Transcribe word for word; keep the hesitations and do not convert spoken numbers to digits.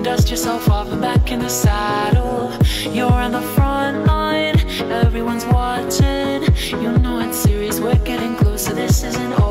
dust yourself off and back in the saddle. You're on the front line, everyone's watching. You know it's serious, we're getting closer, this isn't over.